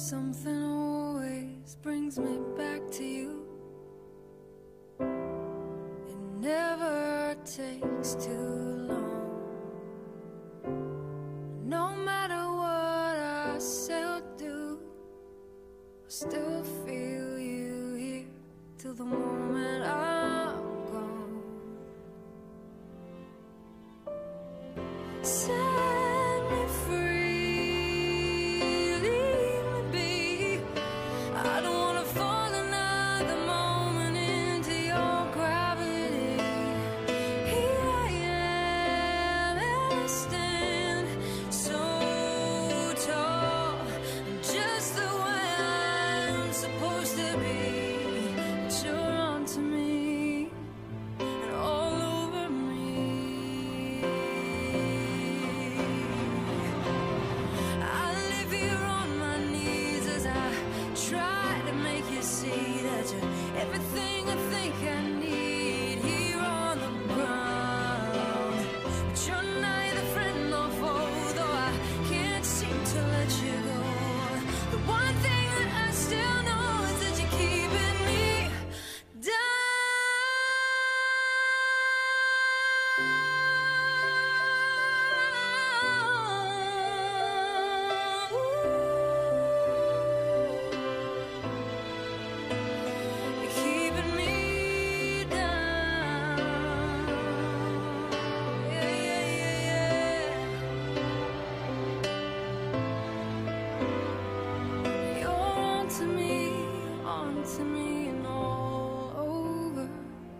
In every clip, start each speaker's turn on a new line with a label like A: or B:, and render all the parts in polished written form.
A: Something always brings me back to you. It never takes too long. No matter what I say or do, I still feel you here till the moment I'm gone. Set me free, leave me be. I don't wanna fall another moment into your gravity. Here I am, and I stand so tall, just the way I'm supposed to be. But you're onto me and all over me. I live here on my knees as I try to make you see that you're everything I think I need here on the ground. But you're neither friend nor foe, though I can't seem to let you go. The one thing that I still know is that you're keeping me down. You're keeping me down. Yeah, yeah, yeah, yeah. You're onto me and all over.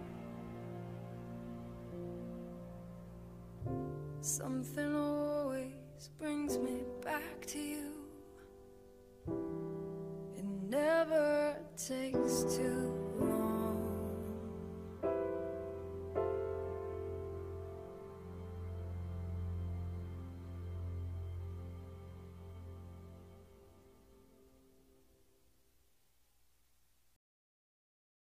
A: Something always brings me back to you. It never takes too